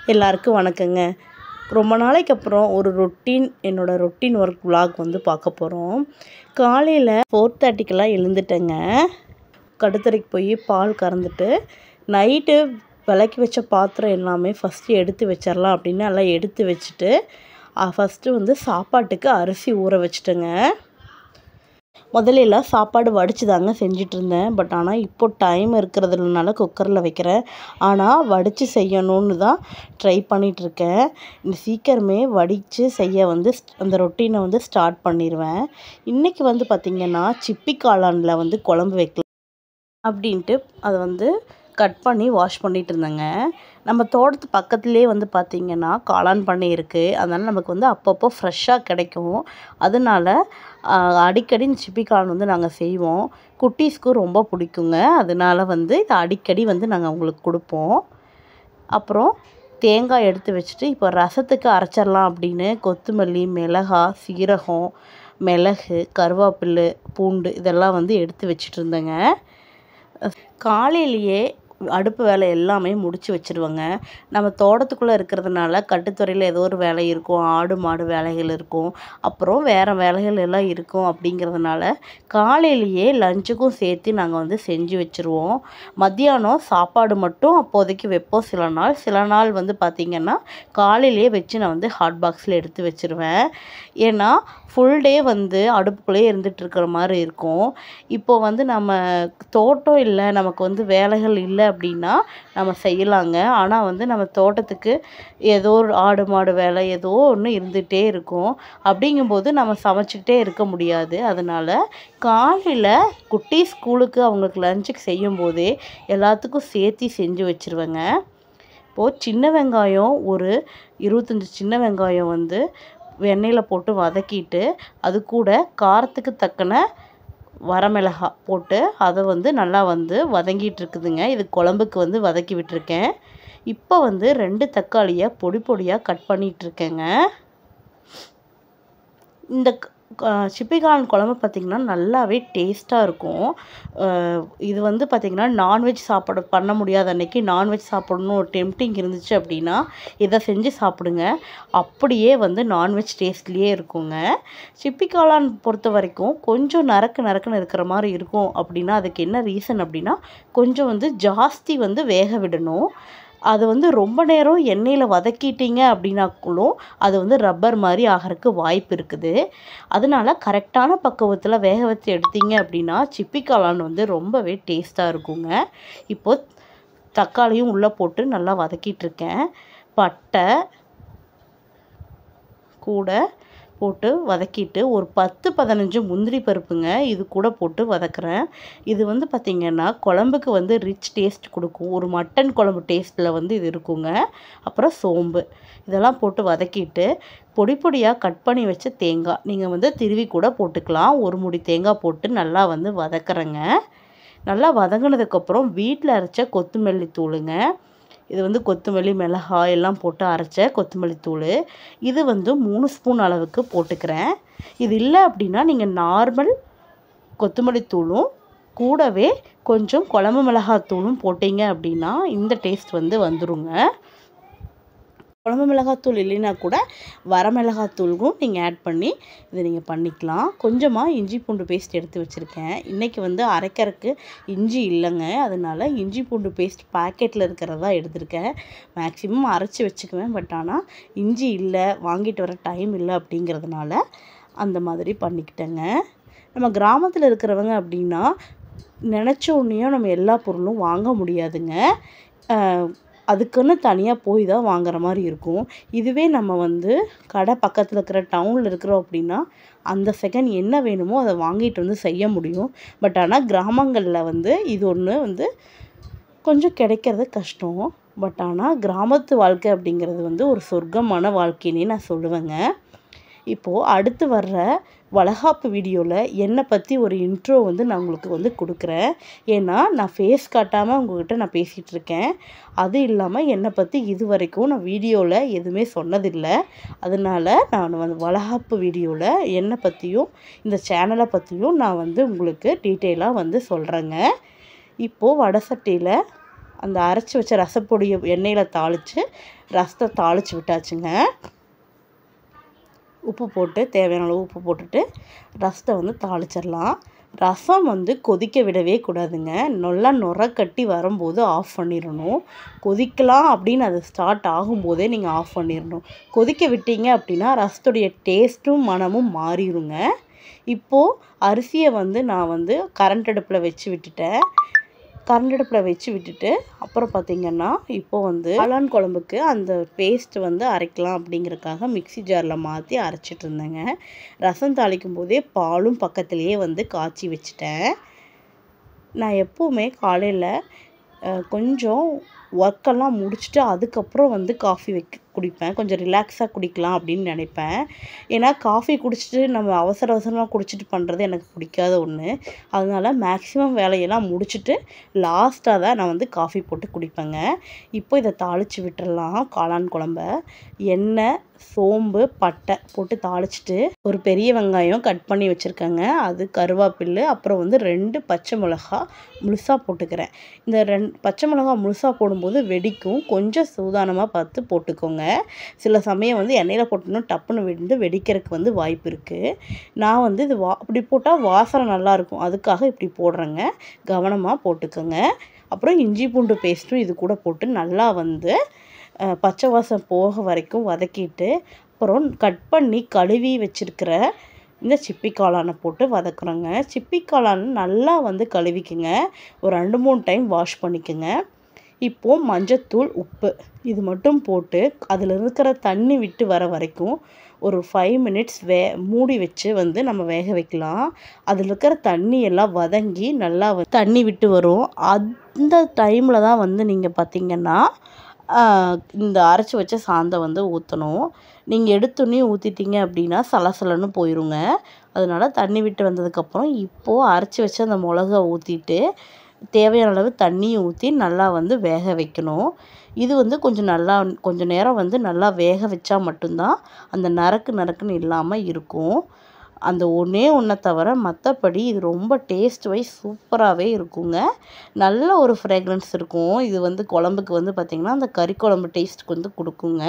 எல்லாருக்கும் வணக்கங்க. ரொம்ப நாளைக்கு அப்புறம் ஒரு என்னோட ரொட்டீன் ஒர்க் விலாக் வந்து பார்க்க போகிறோம். காலையில் 4:30க்கெல்லாம் எழுந்துட்டேங்க. கடுத்தரைக்கு போய் பால் கறந்துட்டு நைட்டு விளக்கி வச்ச பாத்திரம் எல்லாமே ஃபஸ்ட்டு எடுத்து வச்சிடலாம் அப்படின்னு எல்லாம் எடுத்து வச்சுட்டு ஃபஸ்ட்டு வந்து சாப்பாட்டுக்கு அரிசி ஊற வச்சுட்டேங்க. முதல்ல சாப்பாடு வடித்து தாங்க செஞ்சிட்ருந்தேன். பட் ஆனால் இப்போ டைம் இருக்கிறதுனால குக்கரில் வைக்கிறேன். ஆனால் வடித்து செய்யணுன்னு தான் ட்ரை பண்ணிகிட்ருக்கேன். சீக்கிரமே வடித்து செய்ய வந்து அந்த ரொட்டீனை வந்து ஸ்டார்ட் பண்ணிடுவேன். இன்றைக்கி வந்து பார்த்திங்கன்னா சிப்பி காளானில் வந்து குழம்பு வைக்கலாம் அப்படின்ட்டு அதை வந்து கட் பண்ணி வாஷ் பண்ணிகிட்டு இருந்தேங்க. நம்ம தோட்டத்து பக்கத்துலேயே வந்து பார்த்திங்கன்னா காளான் பண்ணை இருக்குது. அதனால் நமக்கு வந்து அப்பப்போ ஃப்ரெஷ்ஷாக கிடைக்கும். அதனால் அடிக்கடி இந்த சிப்பி காளான் வந்து நாங்கள் செய்வோம். குட்டீஸ்க்கும் ரொம்ப பிடிக்குங்க. அதனால் வந்து இதை அடிக்கடி வந்து நாங்கள் அவங்களுக்கு கொடுப்போம். அப்புறம் தேங்காய் எடுத்து வச்சுட்டு இப்போ ரசத்துக்கு அரைச்சிடலாம் அப்படின்னு கொத்தமல்லி, மிளகாய், சீரகம், மிளகு, கருவேப்பிலை, பூண்டு இதெல்லாம் வந்து எடுத்து வச்சுட்டு இருந்தேங்க. காலையிலேயே அடுப்பு வேலை எல்லாமே முடித்து வச்சுருவேங்க. நம்ம தோட்டத்துக்குள்ளே இருக்கிறதுனால கட்டுத்துறையில் ஏதோ ஒரு வேலை இருக்கும், ஆடு மாடு வேலைகள் இருக்கும், அப்புறம் வேறு வேலைகள் எல்லாம் இருக்கும். அப்படிங்கிறதுனால காலையிலேயே லஞ்சுக்கும் சேர்த்து நாங்கள் வந்து செஞ்சு வச்சுருவோம். மத்தியானம் சாப்பாடு மட்டும் அப்போதைக்கு வைப்போம். சில நாள் வந்து பார்த்திங்கன்னா காலையிலேயே வச்சு நான் வந்து ஹாட் பாக்ஸில் எடுத்து வச்சுருவேன். ஏன்னா ஃபுல் டே வந்து அடுப்புக்குள்ளேயே இருந்துகிட்ருக்கிற மாதிரி இருக்கும். இப்போது வந்து நம்ம தோட்டம் இல்லை, நமக்கு வந்து வேலைகள் இல்லை அப்படின்னா நம்ம செய்யலாங்க. ஆனால் வந்து நம்ம தோட்டத்துக்கு ஏதோ ஒரு ஆடு மாடு வேலை ஏதோ ஒன்று இருந்துகிட்டே இருக்கும். அப்படிங்கும்போது நம்ம சமைச்சிக்கிட்டே இருக்க முடியாது. அதனால் காலையில் குட்டி ஸ்கூலுக்கு அவங்களுக்கு லஞ்சுக்கு செய்யும்போதே எல்லாத்துக்கும் சேர்த்து செஞ்சு வச்சுருவேங்க. இப்போது சின்ன வெங்காயம் ஒரு 25 சின்ன வெங்காயம் வந்து எண்ணெயில் போட்டு வதக்கிட்டு அது கூட காரத்துக்கு தக்கன வரமிளகாய் போட்டு அதை வந்து நல்லா வந்து வதங்கிட்டு இருக்குதுங்க. இது குழம்புக்கு வந்து வதக்கி விட்டுருக்கேன். இப்போ வந்து 2 தக்காளியை பொடி பொடியாக கட் பண்ணிகிட்ருக்கேங்க. இந்த சிப்பி காளான் குழம்பு பார்த்திங்கன்னா நல்லாவே டேஸ்ட்டாக இருக்கும். இது வந்து பார்த்திங்கன்னா நான்வெஜ் சாப்பாடு பண்ண முடியாத அன்றைக்கி நான்வெஜ் சாப்பிடணும் ஒரு டெம்ப்டிங் இருந்துச்சு அப்படின்னா இதை செஞ்சு சாப்பிடுங்க. அப்படியே வந்து நான்வெஜ் டேஸ்ட்லேயே இருக்குங்க. சிப்பி காளான் பொறுத்த வரைக்கும் கொஞ்சம் நறுக்குன்னு இருக்கிற மாதிரி இருக்கும். அப்படின்னா அதுக்கு என்ன ரீசன் அப்படின்னா கொஞ்சம் வந்து ஜாஸ்தி வந்து வேக விடணும். அது வந்து ரொம்ப நேரம் எண்ணெயில் வதக்கிட்டீங்க அப்படின்னாக்குள்ளும் அது வந்து ரப்பர் மாதிரி ஆகிறதுக்கு வாய்ப்பு இருக்குது. அதனால கரெக்டான பக்குவத்தில் வேக வச்சு எடுத்தீங்க அப்படின்னா சிப்பி காளான் வந்து ரொம்பவே டேஸ்ட்டாக இருக்குங்க. இப்போது தக்காளியும் உள்ளே போட்டு நல்லா வதக்கிட்டுருக்கேன். பட்டை கூட போட்டு வதக்கிட்டு ஒரு 10-15 முந்திரி பருப்புங்க இது கூட போட்டு வதக்குறேன். இது வந்து பார்த்திங்கன்னா குழம்புக்கு வந்து ரிச் டேஸ்ட் கொடுக்கும். ஒரு மட்டன் குழம்பு டேஸ்ட்டில் வந்து இது இருக்குங்க. அப்புறம் சோம்பு இதெல்லாம் போட்டு வதக்கிட்டு பொடி பொடியாக கட் பண்ணி வச்ச தேங்காய் நீங்கள் வந்து திருவி கூட போட்டுக்கலாம். ஒரு முடி தேங்காய் போட்டு நல்லா வந்து வதக்குறேங்க. நல்லா வதங்கினதுக்கப்புறம் வீட்டில் அரைச்ச கொத்தமல்லி தூளுங்க. இது வந்து கொத்தமல்லி, மிளகாய் எல்லாம் போட்டு அரைச்ச கொத்தமல்லி தூள். இது வந்து 3 ஸ்பூன் அளவுக்கு போட்டுக்கிறேன். இது இல்லை அப்படின்னா நீங்கள் நார்மல் கொத்தமல்லி தூளும் கூடவே கொஞ்சம் குழம்பு மிளகாய் தூளும் போட்டிங்க அப்படின்னா இந்த டேஸ்ட் வந்து வந்துருங்க. குழம்பு மிளகாத்தூள் இல்லைன்னா கூட வரமிளகாத்தூளுக்கும் நீங்கள் ஆட் பண்ணி இதை நீங்கள் பண்ணிக்கலாம். கொஞ்சமாக இஞ்சி பூண்டு பேஸ்ட் எடுத்து வச்சுருக்கேன். இன்றைக்கி வந்து அரைக்கிறதுக்கு இஞ்சி இல்லைங்க. அதனால் இஞ்சி பூண்டு பேஸ்ட் பாக்கெட்டில் இருக்கிறதா எடுத்திருக்கேன். மேக்ஸிமம் அரைச்சி வச்சுக்குவேன். பட் ஆனால் இஞ்சி இல்லை, வாங்கிட்டு வர டைம் இல்லை அப்படிங்கிறதுனால அந்த மாதிரி பண்ணிக்கிட்டேங்க. நம்ம கிராமத்தில் இருக்கிறவங்க அப்படின்னா நினச்ச உடனேயும் நம்ம எல்லா பொருளும் வாங்க முடியாதுங்க. அதுக்குன்னு தனியாக போய் தான் வாங்குற மாதிரி இருக்கும். இதுவே நம்ம வந்து கடை பக்கத்தில் இருக்கிற டவுனில் இருக்கிறோம் அப்படின்னா அந்த செகண்ட் என்ன வேணுமோ அதை வாங்கிட்டு வந்து செய்ய முடியும். பட் ஆனால் கிராமங்களில் வந்து இது ஒன்று வந்து கொஞ்சம் கிடைக்கிறது கஷ்டம். பட் ஆனால் கிராமத்து வாழ்க்கை அப்படிங்கிறது வந்து ஒரு சொர்க்கமான வாழ்க்கைன்னே நான் சொல்லுவேங்க. இப்போது அடுத்து வர்ற வளகாப்பு வீடியோவில் என்னை பற்றி ஒரு இன்ட்ரோ வந்து நான் உங்களுக்கு வந்து கொடுக்குறேன். ஏன்னா நான் ஃபேஸ் காட்டாமல் உங்கள்கிட்ட நான் பேசிகிட்ருக்கேன். அது இல்லாமல் என்னை பற்றி இது வரைக்கும் நான் வீடியோவில் எதுவுமே சொன்னதில்லை. அதனால் நான் வந்து வளகாப்பு வீடியோவில் என்னை பற்றியும் இந்த சேனலை பற்றியும் நான் வந்து உங்களுக்கு டீட்டெயிலாக வந்து சொல்கிறேங்க. இப்போது வடை சட்டியில் அந்த அரைச்சி வச்ச ரசப்பொடியை எண்ணெயில் தாளித்து ரசத்தை தாளித்து விட்டாச்சுங்க. உப்பு போட்டு தேவையான அளவு உப்பு போட்டுட்டு ரசத்தை வந்து தாளிச்சிடலாம். ரசம் வந்து கொதிக்க விடவே கூடாதுங்க. நல்லா நுர கட்டி வரும்போது ஆஃப் பண்ணிடணும். கொதிக்கலாம் அப்படின்னு அது ஸ்டார்ட் ஆகும்போதே நீங்கள் ஆஃப் பண்ணிடணும். கொதிக்க விட்டீங்க அப்படின்னா ரசத்துடைய டேஸ்ட்டும் மனமும் மாறிடுங்க. இப்போது அரிசியை வந்து நான் வந்து கரண்ட் அடுப்பில் வச்சு விட்டுட்டு அப்புறம் பார்த்திங்கன்னா இப்போது வந்து காளான் குழம்புக்கு அந்த பேஸ்ட் வந்து அரைக்கலாம் அப்படிங்கிறதுக்காக மிக்ஸி ஜாரில் மாற்றி அரைச்சிட்டு இருந்தேங்க. ரசம் தாளிக்கும் போதே பாலும் பக்கத்துலேயே வந்து காய்ச்சி வச்சுட்டேன். நான் எப்போவுமே காலையில் கொஞ்சம் ஒர்க்கெல்லாம் முடிச்சுட்டு அதுக்கப்புறம் வந்து காஃபி குடிப்பேன். கொஞ்சம் ரிலாக்ஸாக குடிக்கலாம் அப்படின்னு நினைப்பேன். ஏன்னா காஃபி குடிச்சிட்டு நம்ம அவசரமாக குடிச்சிட்டு பண்ணுறது எனக்கு பிடிக்காத ஒன்று. அதனால் மேக்ஸிமம் வேலையெல்லாம் முடிச்சுட்டு லாஸ்ட்டாக தான் நான் வந்து காஃபி போட்டு குடிப்பேங்க. இப்போ இதை தாளித்து விட்டுடலாம். காளான் குழம்ப எண்ணெய், சோம்பு, பட்டை போட்டு தாளிச்சிட்டு ஒரு பெரிய வெங்காயம் கட் பண்ணி வச்சுருக்கேங்க. அது கருவேப்பிலை, அப்புறம் வந்து 2 பச்சை மிளகா முழுசாக போட்டுக்கிறேன். இந்த 2 பச்சை மிளகா முழுசாக போடும்போது வெடிக்கும். கொஞ்சம் சூதானமாக பார்த்து போட்டுக்கோங்க. சில சமயம் வந்து எண்ணெயில் போட்டோன்னா டப்புன்னு வெடிக்கிறதுக்கு வந்து வாய்ப்பு இருக்குது. நான் வந்து இது அப்படி போட்டால் வாசனை நல்லாயிருக்கும். அதுக்காக இப்படி போடுறேங்க. கவனமாக போட்டுக்கோங்க. அப்புறம் இஞ்சி பூண்டு பேஸ்ட்டும் இது கூட போட்டு நல்லா வந்து பச்சை வாசம் போக வரைக்கும் வதக்கிட்டு அப்புறம் கட் பண்ணி கழுவி வச்சுருக்கிற இந்த சிப்பி காளானை போட்டு வதக்குறோங்க. சிப்பி காளான் நல்லா வந்து கழுவிக்குங்க. ஒரு 2-3 டைம் வாஷ் பண்ணிக்கோங்க. இப்போது மஞ்சத்தூள், உப்பு இது மட்டும் போட்டு அதில் இருக்கிற தண்ணி விட்டு வர வரைக்கும் ஒரு 5 மினிட்ஸ் மூடி வச்சு வந்து நம்ம வேக வைக்கலாம். அதில் இருக்கிற தண்ணி எல்லாம் வதங்கி நல்லா தண்ணி விட்டு வரும். அந்த டைமில் தான் வந்து நீங்கள் பார்த்திங்கன்னா இந்த அரைச்சி வச்ச சாந்தை வந்து ஊற்றணும். நீங்கள் எடுத்தோன்னே ஊற்றிட்டீங்க அப்படின்னா சலசலன்னு போயிடுங்க. அதனால் தண்ணி விட்டு வந்ததுக்கப்புறம் இப்போது அரைச்சி வச்ச அந்த மிளகா ஊற்றிட்டு தேவையான அளவு தண்ணியும் ஊற்றி நல்லா வந்து வேக வைக்கணும். இது வந்து கொஞ்சம் நேரம் வந்து நல்லா வேக வச்சா மட்டும்தான் அந்த நறுக்குன்னு இல்லாமல் இருக்கும். அந்த ஒன்றை தவிர மற்றபடி இது ரொம்ப டேஸ்ட் வைஸ் சூப்பராகவே இருக்குங்க. நல்ல ஒரு ஃப்ரேக்ரன்ஸ் இருக்கும். இது வந்து குழம்புக்கு வந்து பார்த்திங்கன்னா அந்த கறி குழம்பு டேஸ்ட்டுக்கு வந்து கொடுக்குங்க.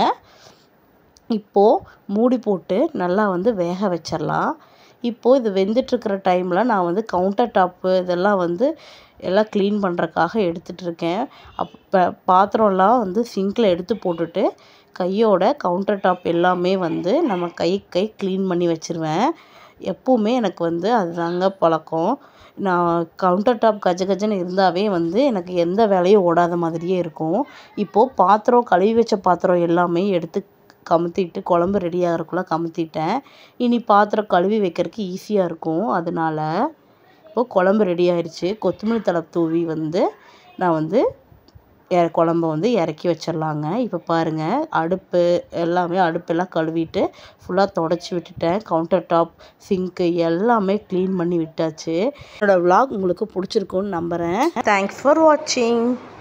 இப்போது மூடி போட்டு நல்லா வந்து வேக வச்சிடலாம். இப்போது இது வெந்துட்டுருக்கிற டைமில் நான் வந்து கவுண்டர் டாப்பு இதெல்லாம் வந்து எல்லாம் க்ளீன் பண்ணுறக்காக எடுத்துகிட்ருக்கேன். பாத்திரம்லாம் வந்து சிங்கில் எடுத்து போட்டுட்டு கையோட கவுண்டர் டாப் எல்லாமே வந்து நம்ம கை க்ளீன் பண்ணி வச்சுருவேன். எப்போவுமே எனக்கு வந்து அதுதாங்க பழக்கம். நான் கவுண்டர் டாப் கஜன்னு இருந்தாவே வந்து எனக்கு எந்த வேலையும் ஓடாத மாதிரியே இருக்கும். இப்போது கழுவி வச்ச பாத்திரம் எல்லாமே எடுத்து கமுத்திட்டு குழம்பு ரெடி ஆகிறக்குள்ளே கமுத்திட்டேன். இனி பாத்திரம் கழுவி வைக்கிறதுக்கு ஈஸியாக இருக்கும். அதனால் இப்போது குழம்பு ரெடி ஆயிடுச்சு. கொத்தமல்லி தழை தூவி வந்து நான் வந்து குழம்ப வந்து இறக்கி வச்சிடலாங்க. இப்போ பாருங்கள் அடுப்பெல்லாம் கழுவிட்டு ஃபுல்லாக தொடச்சி விட்டுட்டேன். கவுண்டர் டாப், சிங்க்கு எல்லாமே க்ளீன் பண்ணி விட்டாச்சு. என்னோடய vlog உங்களுக்கு பிடிச்சிருக்குன்னு நம்புகிறேன். தேங்க்ஸ் ஃபார் வாட்சிங்.